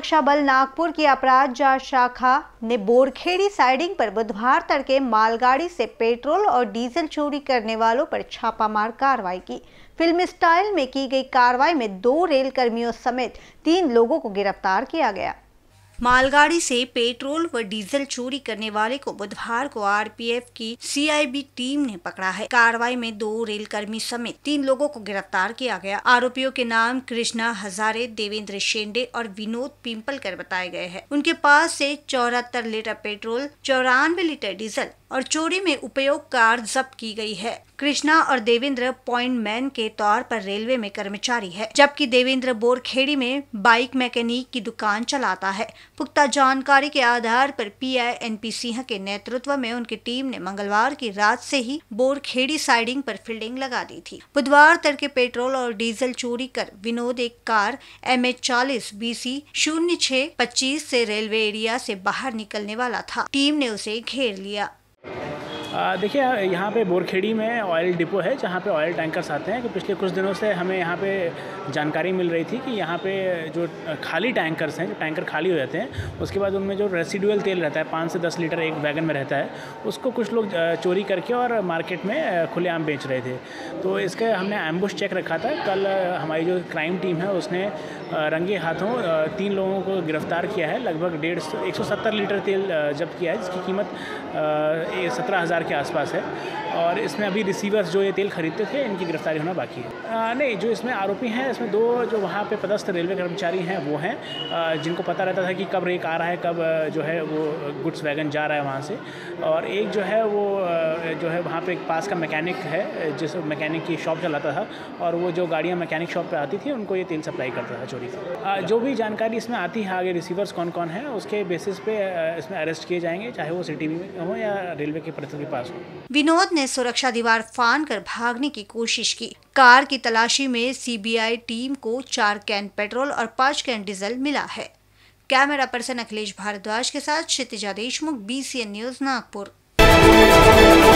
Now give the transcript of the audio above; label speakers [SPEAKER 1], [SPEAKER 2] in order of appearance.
[SPEAKER 1] सुरक्षा बल नागपुर की अपराध जांच शाखा ने बोरखेड़ी साइडिंग पर बुधवार तड़के मालगाड़ी से पेट्रोल और डीजल चोरी करने वालों पर छापामार कार्रवाई की। फिल्म स्टाइल में की गई कार्रवाई में 2 रेल कर्मियों समेत 3 लोगों को गिरफ्तार किया गया। मालगाड़ी से पेट्रोल व डीजल चोरी करने वाले को बुधवार को आरपीएफ की सीआईबी टीम ने पकड़ा है। कार्रवाई में 2 रेलकर्मी समेत 3 लोगों को गिरफ्तार किया गया। आरोपियों के नाम कृष्णा हजारे, देवेंद्र शेंडे और विनोद पिंपलकर बताए गए हैं। उनके पास से 74 लीटर पेट्रोल, 94 लीटर डीजल और चोरी में उपयोग कार जब्त की गई है। कृष्णा और देवेंद्र पॉइंट मैन के तौर पर रेलवे में कर्मचारी है, जबकि देवेंद्र बोरखेड़ी में बाइक मैकेनिक की दुकान चलाता है। पुख्ता जानकारी के आधार पर पीआई एनपी सिंह के नेतृत्व में उनकी टीम ने मंगलवार की रात से ही बोरखेड़ी साइडिंग पर फील्डिंग लगा दी थी। बुधवार तड़के पेट्रोल और डीजल चोरी कर विनोद एक कार MH40 BC 0625 से रेलवे एरिया से बाहर निकलने वाला था। टीम ने उसे घेर लिया।
[SPEAKER 2] देखिए, यहाँ पे बोरखेड़ी में ऑयल डिपो है जहाँ पे ऑयल टैंकर्स आते हैं। कि पिछले कुछ दिनों से हमें यहाँ पे जानकारी मिल रही थी कि यहाँ पे जो खाली टैंकर्स हैं, जो टैंकर खाली हो जाते हैं, उसके बाद उनमें जो रेसिडुअल तेल रहता है 5 से 10 लीटर एक वैगन में रहता है, उसको कुछ लोग चोरी करके और मार्केट में खुलेआम बेच रहे थे। तो इसका हमने एम्बुश चेक रखा था। कल हमारी जो क्राइम टीम है उसने रंगे हाथों 3 लोगों को गिरफ्तार किया है। लगभग 170 लीटर तेल जब्त किया है, जिसकी कीमत 17,000 के आसपास है। और इसमें अभी रिसीवर्स जो ये तेल खरीदते थे, इनकी गिरफ्तारी होना बाकी है। नहीं, जो इसमें आरोपी हैं, इसमें 2 जो वहाँ पे पदस्थ रेलवे कर्मचारी हैं वो हैं, जिनको पता रहता था कि कब रेक आ रहा है, कब जो है वो गुड्स वैगन जा रहा है वहाँ से। और एक जो है वो जो है वहाँ पे एक पास का मैकेनिक है, जिस मैकेनिक की शॉप चलाता था, और वो जो गाड़ियाँ मैकेनिक शॉप पर आती थी उनको ये तेल सप्लाई करता था चोरी का। जो भी जानकारी इसमें आती है आगे, रिसीवर्स कौन कौन है, उसके बेसिस पे इसमें अरेस्ट किए जाएंगे, चाहे वो सिटी में हो या रेलवे के परिसर के पास हो।
[SPEAKER 1] विनोद ने सुरक्षा दीवार फान कर भागने की कोशिश की। कार की तलाशी में सीबीआई टीम को 4 कैन पेट्रोल और 5 कैन डीजल मिला है। कैमरा पर्सन अखिलेश भारद्वाज के साथ क्षितिजा देशमुख, BCN न्यूज, नागपुर।